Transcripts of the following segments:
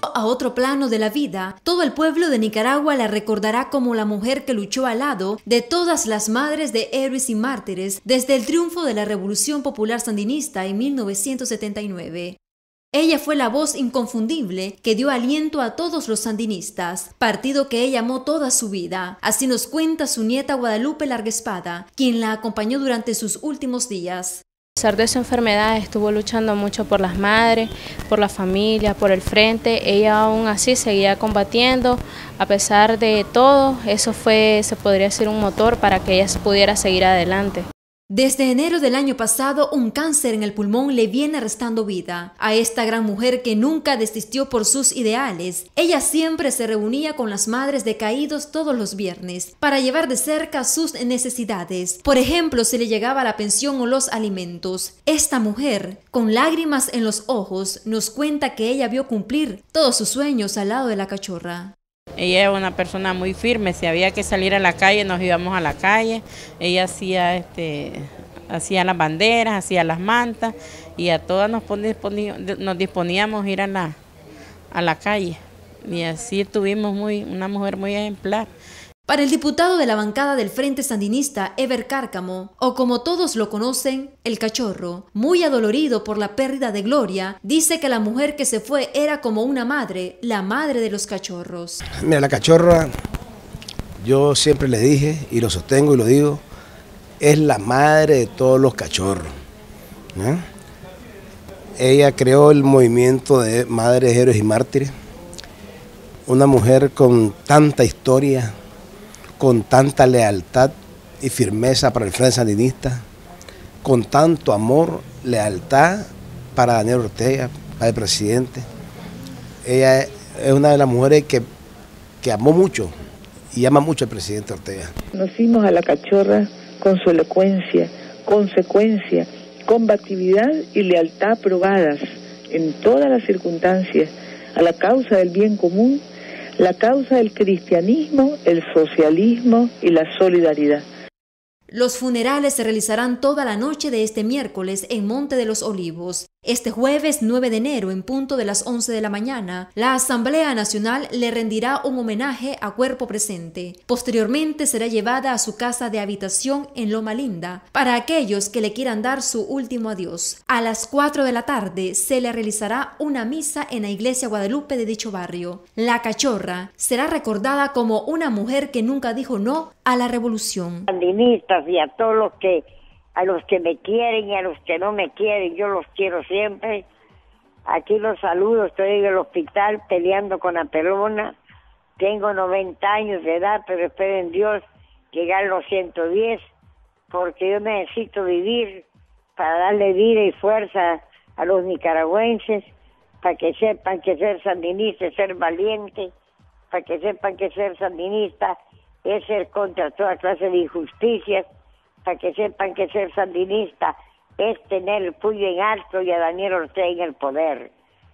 pasó a otro plano de la vida, todo el pueblo de Nicaragua la recordará como la mujer que luchó al lado de todas las madres de héroes y mártires desde el triunfo de la Revolución Popular Sandinista en 1979. Ella fue la voz inconfundible que dio aliento a todos los sandinistas, partido que ella amó toda su vida. Así nos cuenta su nieta Guadalupe Larguespada, quien la acompañó durante sus últimos días. A pesar de su enfermedad, estuvo luchando mucho por las madres, por la familia, por el frente. Ella aún así seguía combatiendo. A pesar de todo, eso fue, se podría decir, un motor para que ella pudiera seguir adelante. Desde enero del año pasado, un cáncer en el pulmón le viene restando vida a esta gran mujer que nunca desistió por sus ideales. Ella siempre se reunía con las madres de caídos todos los viernes para llevar de cerca sus necesidades. Por ejemplo, si le llegaba la pensión o los alimentos. Esta mujer, con lágrimas en los ojos, nos cuenta que ella vio cumplir todos sus sueños al lado de la cachorra. Ella es una persona muy firme, si había que salir a la calle, nos íbamos a la calle. Ella hacía las banderas, hacía las mantas y a todas nos disponíamos a ir a la calle. Y así tuvimos una mujer muy ejemplar. Para el diputado de la bancada del Frente Sandinista, Eber Cárcamo, o como todos lo conocen, el Cachorro, muy adolorido por la pérdida de Gloria, dice que la mujer que se fue era como una madre, la madre de los cachorros. Mira, la cachorra, yo siempre le dije, y lo sostengo y lo digo, es la madre de todos los cachorros, ¿no? Ella creó el movimiento de Madres, Héroes y Mártires, una mujer con tanta historia, con tanta lealtad y firmeza para el Frente Sandinista, con tanto amor, lealtad para Daniel Ortega, para el presidente. Ella es una de las mujeres que amó mucho y ama mucho al presidente Ortega. Conocimos a la cachorra con su elocuencia, consecuencia, combatividad y lealtad probadas en todas las circunstancias a la causa del bien común, la causa del cristianismo, el socialismo y la solidaridad. Los funerales se realizarán toda la noche de este miércoles en Monte de los Olivos. Este jueves 9 de enero, en punto de las 11 de la mañana, la Asamblea Nacional le rendirá un homenaje a cuerpo presente. Posteriormente será llevada a su casa de habitación en Loma Linda para aquellos que le quieran dar su último adiós. A las 4 de la tarde se le realizará una misa en la Iglesia Guadalupe de dicho barrio. La Cachorra será recordada como una mujer que nunca dijo no a la revolución. Sandinistas y a todos a los que me quieren y a los que no me quieren, yo los quiero siempre. Aquí los saludo, estoy en el hospital peleando con la pelona. Tengo 90 años de edad, pero espero en Dios llegar a los 110, porque yo necesito vivir para darle vida y fuerza a los nicaragüenses, para que sepan que ser sandinista es ser valiente, para que sepan que ser sandinista es ser contra toda clase de injusticias, para que sepan que ser sandinista es tener el puño en alto y a Daniel Ortega en el poder.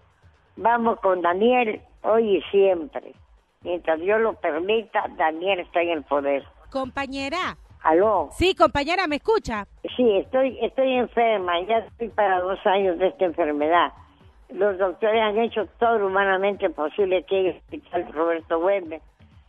Vamos con Daniel hoy y siempre. Mientras Dios lo permita, Daniel está en el poder. Compañera. ¿Aló? Sí, compañera, ¿me escucha? Sí, estoy enferma, ya estoy para 2 años de esta enfermedad. Los doctores han hecho todo lo humanamente posible aquí en el hospital Roberto Güemes.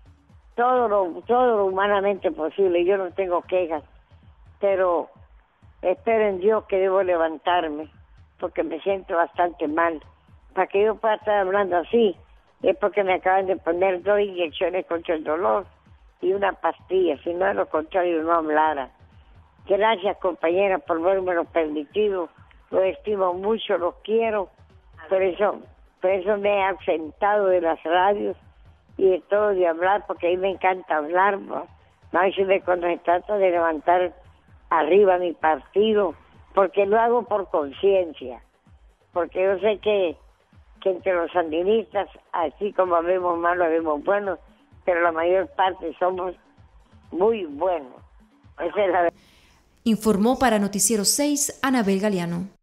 Todo lo humanamente posible, yo no tengo quejas. Pero espero en Dios que debo levantarme, porque me siento bastante mal. Para que yo pueda estar hablando así, es porque me acaban de poner 2 inyecciones contra el dolor y una pastilla, si no de lo contrario no hablara. Gracias, compañera, por haberme lo permitido, los estimo mucho, los quiero, por eso me he ausentado de las radios y de todo de hablar, porque a mí me encanta hablar, ¿no? Más cuando se trata de levantar arriba mi partido, porque lo hago por conciencia, porque yo sé que entre los sandinistas, así como habemos malos, habemos buenos, pero la mayor parte somos muy buenos. Esa es la verdad. Informó para Noticiero 6, Anabel Galeano.